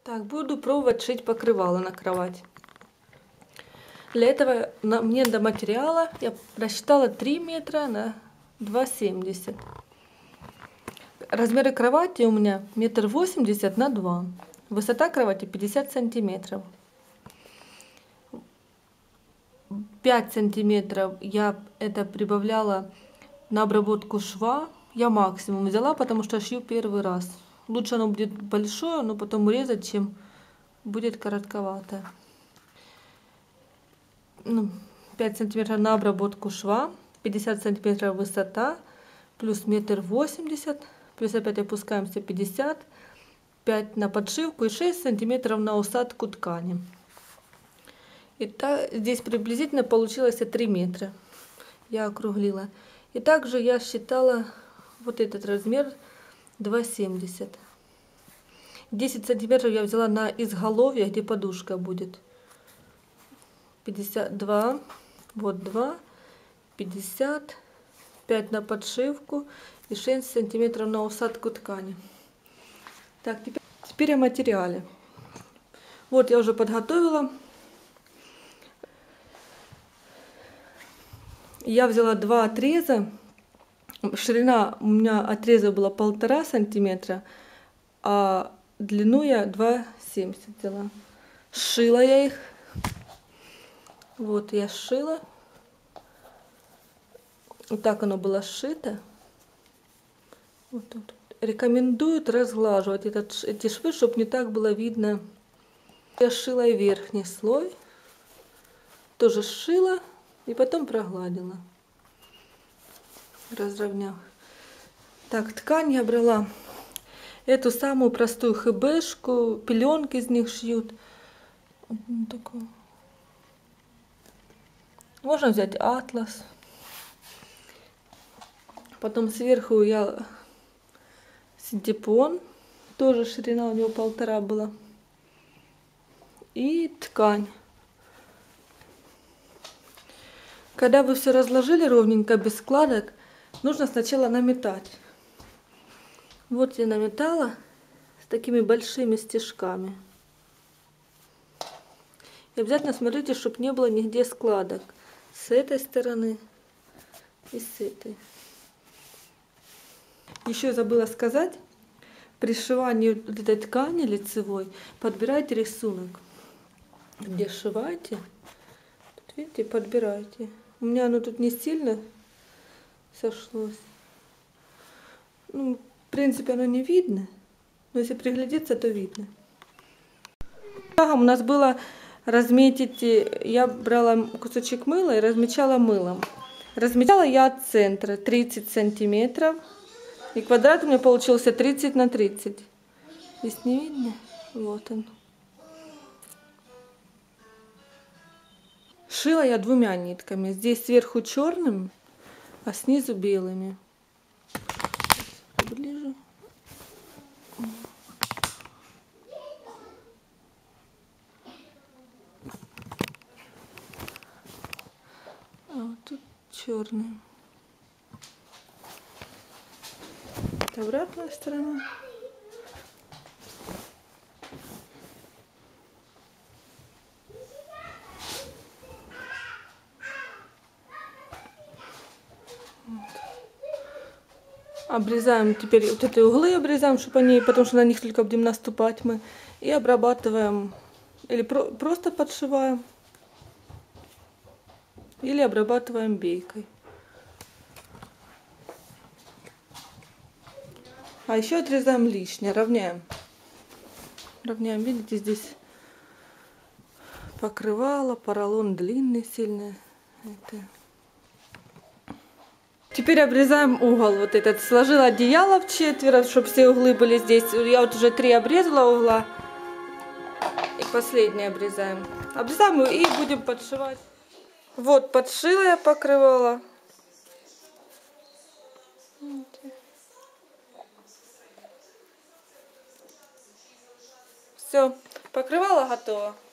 Так, буду пробовать шить покрывало на кровать. Для этого мне до материала я рассчитала 3 метра на 2,70. Размеры кровати у меня 1,80 м на 2. Высота кровати 50 сантиметров. 5 сантиметров я это прибавляла на обработку шва. Я максимум взяла, потому что шью первый раз. Лучше оно будет большое, но потом урезать, чем будет коротковато. 5 сантиметров на обработку шва, 50 сантиметров высота, плюс 1,80 м, плюс опять опускаемся 50, 5 на подшивку и 6 сантиметров на усадку ткани. Итак, здесь приблизительно получилось 3 метра. Я округлила. И также я считала вот этот размер 2,70. 10 сантиметров я взяла на изголовье, где подушка будет. 52, вот 2, 50, 5 на подшивку и 6 сантиметров на усадку ткани. Так, теперь о материале. Вот я уже подготовила. Я взяла 2 отреза. Ширина у меня отреза была 1,5 сантиметра, а длину я 2,70 взяла. Сшила я их. Вот я сшила. Вот так оно было сшито. Вот тут. Рекомендуют разглаживать эти швы, чтобы не так было видно. Я сшила и верхний слой. Тоже сшила и потом прогладила. Разровняв. Так, ткань я брала эту самую простую хбшку. Пеленки из них шьют. Вот такую. Можно взять атлас. Потом сверху я синтепон. Тоже ширина у него 1,5 была. И ткань. Когда вы все разложили ровненько, без складок, нужно сначала наметать. Вот я наметала с такими большими стежками. И обязательно смотрите, чтобы не было нигде складок. С этой стороны и с этой. Еще забыла сказать, при сшивании этой ткани лицевой подбирайте рисунок. Где сшиваете, тут, видите, подбирайте. У меня оно тут не сильно сошлось. Ну, в принципе, оно не видно, но если приглядеться, то видно. Шагом у нас было разметить, я брала кусочек мыла и размечала мылом. Размечала я от центра 30 сантиметров. И квадрат у меня получился 30 на 30. Здесь не видно? Вот он. Шила я 2 нитками. Здесь сверху черным, а снизу белыми. Поближе. А вот тут черный. Это обратная сторона. Обрезаем теперь вот эти углы, обрезаем, чтобы они, потому что на них только будем наступать мы. И обрабатываем, или просто подшиваем, или обрабатываем бейкой. А еще отрезаем лишнее, равняем. Равняем, видите, здесь покрывало, поролон длинный сильно. Это. Теперь обрезаем угол вот этот. Сложила одеяло в четверо, чтобы все углы были здесь. Я вот уже 3 обрезала угла. И последний обрезаем. Обрезаем и будем подшивать. Вот, подшила я покрывало. Все, покрывало готово.